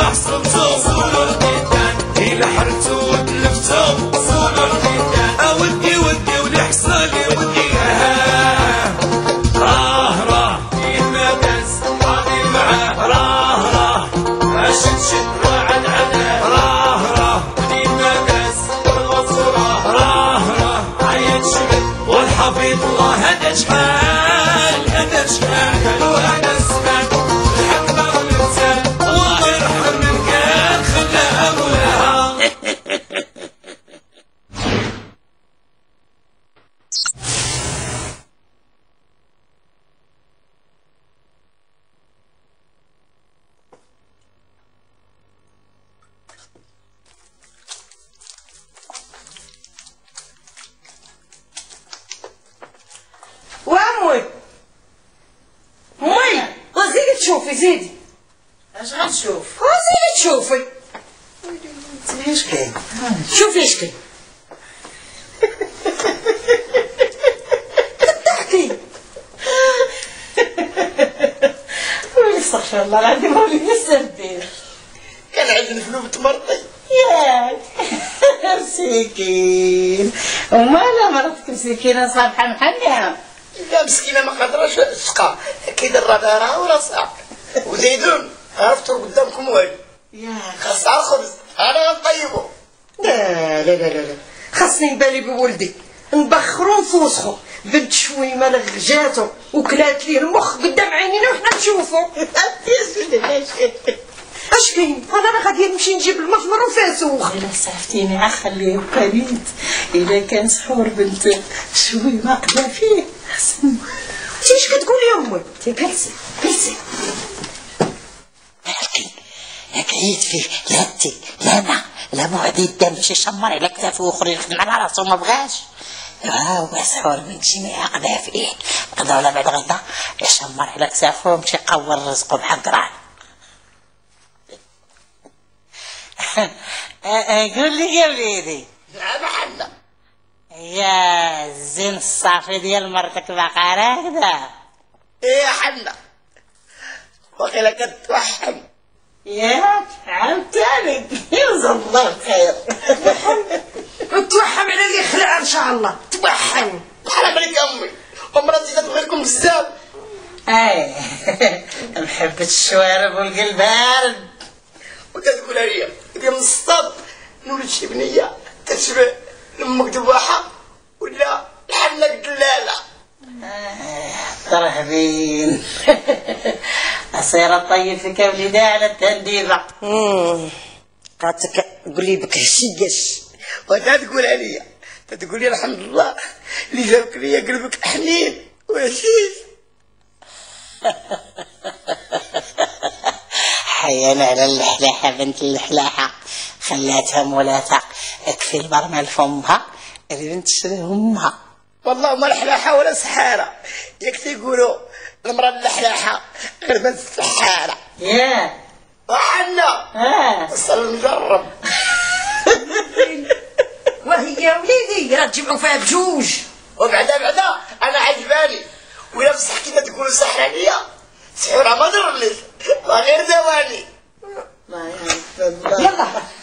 حصلتو صولو الكيتان إلا حرتو وتلفتو صولو الكيتان أودي ودي ولي حصالي ودي راه كيما داز غادي معاه راه شد وعد عداه راه كيما داز والغصورة راه عيط شمل والحفيظ الله هذا شحال وهذا السكان الحكمة والإنسان الله يرحم من كان خلاها مولاها. وامي وزيدي تشوفي زيدي. اش غنشوف؟ وزيدي تشوفي. اش كاين؟ شوفي اش كاين. كتضحكي. استغفر الله العظيم وليدي السردين. كان عندنا فلوس تمرضي. ياك مسكين. ومالها مرتك مسكينه صابحه محنيه؟ لا مسكينه ما قادراش تسقى كيدير راه وراسها وزيدون عرفتوا قدامكم والو. ياك خاصها الخبز انا غنطيبو. لا خاصني نبالي بولدي نبخرو ونفوسخو. بنت شويمه لغجاتو وكلات ليه المخ قدام عينينا وحنا نشوفو. اش كاين؟ انا غادي نمشي نجيب المخمر وفاسوخ. الا سعفتيني خليه يبقى بيت. الا كان سحور بنت شوي ما قدا فيه احسن. انت اش كتقولي يا امي؟ جلسي ياك عيد فيه لا انتي لا انا لا بعدي الدم باش يشمر على كتافه واخرين يخدم على راسو ما بغاش. هو سحور بنتي ما يعقدها فيه غدا ولا بعد غدا يشمر على كتافه ويمشي يقور رزقه بحق راه. قول لي يا وليدي. نعم حنا. يا الزين الصافي ديال مرتك باقا راكده. ايه حنا واقيلا كتوحم. ياك عاوتاني يجزا الله خير. توحم على اللي خلع ان شاء الله. توحم حرام عليك امي ومراتي تبغيكم بزاف. اي محبة الشوارب والقلب بارد. وكتقولها لي من الصطاد نولد شي بنيه تشبه لامك دباحه ولا الحنه دلاله. ترهبين. أصير طيب فيك يا وليدي على التنديبه. قالتك قولي بك هشيش وانت تقولها لي تقول لي الحمد لله اللي جابك ليا قلبك حنين وهشيش. حيانا على اللحلاحه بنت اللحلاحه خلاتها مولاتها اكفي البرمه لفمها اللي بنت تشري امها. والله ما الحلاحه ولا سحاره ياك تيقولوا المراه اللحلاحه غير بنت السحاره. ياه وحنا وصل نجرب. وهي وليدي راه تجمعوا فيها بجوج. وبعدا انا عجباني ولا بصح كيما تقولوا سحرانيه سحوره ما ضربنيش وغير دواني. يلا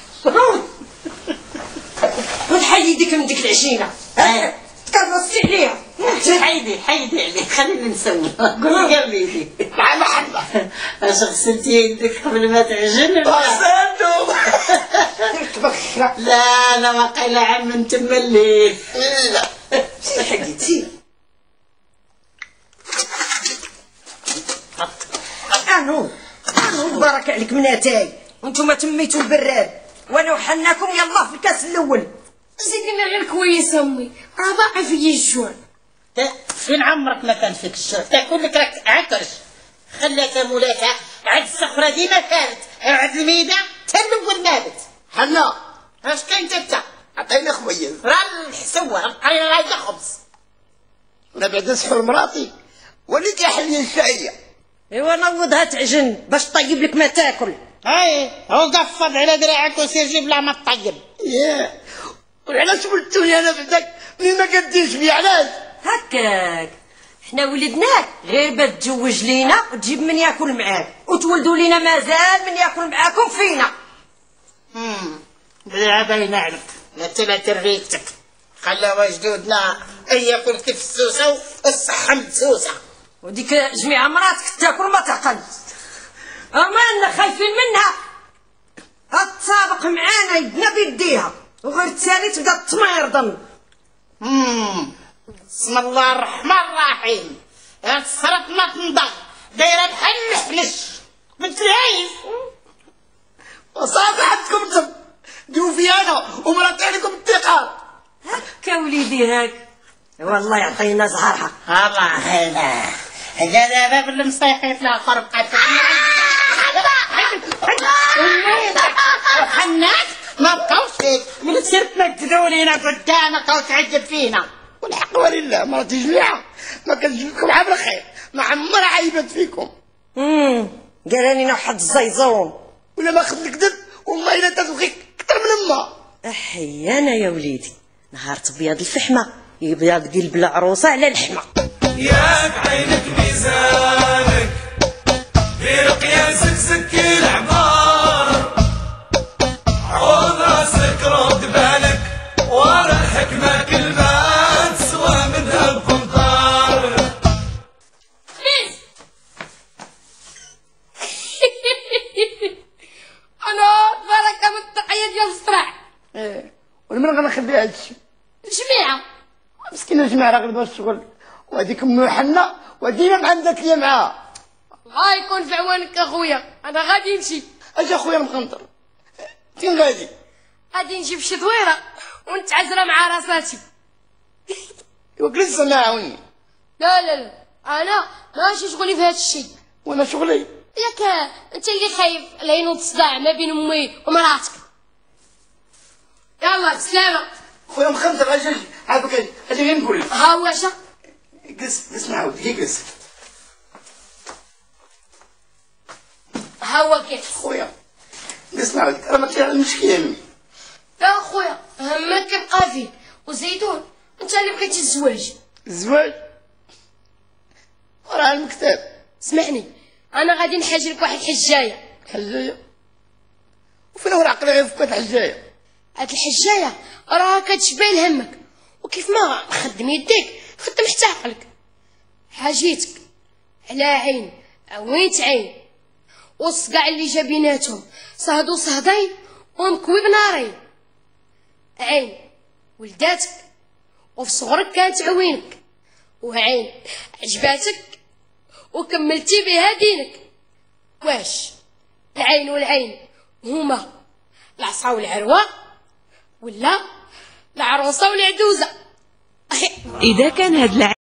وتحيي ديك من ديك العجينه. كرستي عليها. حيدي عليك خليني نسوي. قولي يا وليدي. مع محبه اش غسلتي يدك قبل ما تعجن؟ غسلتو. لا انا ما قايله عم انت ملي. لا حقيتي انو بارك عليك مناتاي وانتم تميتوا البراد وانا وحناكم يلا في الكاس الاول. مسكينة غير كويسة امي راه ضاع فيا الجوع. فين عمرك ما كان فيك الشر تاكل لك راك عكرش. خلاتها مولاتها عاد الصخره ديما كانت عاد الميده حتى الاول مالت. حنا اش كاين انت؟ عطينا خويا راه الحسوه راه رايده خبز. انا بعدا سحور مراتي وليت يحلي الشايه. ايوا نوضها تعجن باش طيب لك ما تاكل. هاي هو قفض على دراعك وسير جيب لها ما تطيب. ياه وعلاش ولدتوني انا بعداك ملي ما قديش بيا علاش؟ هكاك حنا ولدناك غير باش تزوج لينا وتجيب من ياكل معاك وتولدوا لينا مازال من ياكل معاكم فينا. بلا باينه عليك لا تلا ريتك خلاو جدودنا اي ياكل كيف السوسه والصحه مدسوسه. وديك جميع مراتك تاكل ما تعقل. اما خايفين منها تسابق معانا يدنا بيديها وغير التالي تبدا تميرضن. بسم الله الرحمن الرحيم. تصرف ما تنضغ دايره بحال الحلش بنت العيش. وصافي عندكم انتم ديروا في انا ومرات عليكم الثقه. هكا وليدي هاك والله يعطينا زهرها. الله هذا دابا بالمصيحي في الاخر بقات حناك ما بقاوش فيك من سرت ما تدور لينا قدامك وتعجب فينا. والحق ولله مراتي جميعه ما كتجيبكم عا بالخير ما عمرها عيبت فيكم. قال لنا واحد الزيزون ولا ما خد الكذب والله الا تبغيك اكثر من امها. احيانا يا وليدي نهار تبيض الفحمه يبيض قلب العروسه على اللحمه. يا بعينك ميزانك غير قياسك سكي العمار عوض راسك رد بالك ورا الحكمه كلمه تسوى منها القنطار. انا بركه من التقيه ديال الصراع. ومن غنخلي هادشي جميعه مسكينه جماعه راه غير الشغل وهذيك ام حنا ودينا مع ذاك اللي معاها. الله يكون في عوانك اخويا انا غادي نمشي. اجي اخويا المخنطر فين غادي؟ غادي نجيب شي دويره ونتعزرى مع راساتي. يوك لسه ما عاوني. لا لا لا انا ماشي شغلي في هذا الشيء. وانا شغلي ياك انت اللي خايف لا ينوض صداع ما بين امي ومراتك. يلا بسلامه خويا مخنطر اجي عافاك اجي غير نقول لك. ها هو اش جلس معاود جلس. ها هو كيف خويا جلس معاود راه ما كاين المشكله مني. لا اخويا همك كيبقى فيك وزيتون انت اللي بغيتي الزواج. الزواج وراه المكتب. اسمعني انا غادي نحاج لك واحد الحجايه. حجايه وفين هو العقل غير في الحجايه؟ هاد الحجايه راها كتشبه لهمك وكيف ما خدم يديك خدم حتى عقلك. حاجيتك على عين عويت عين والصقاع اللي جا بيناتهم صهدو صهدين ومكوي بنارين. عين ولداتك وفي صغرك كانت عوينك وعين عجباتك وكملتي بها دينك. واش العين والعين هما العصا والعروه ولا العروسه والعدوزه؟ إذا كان هاد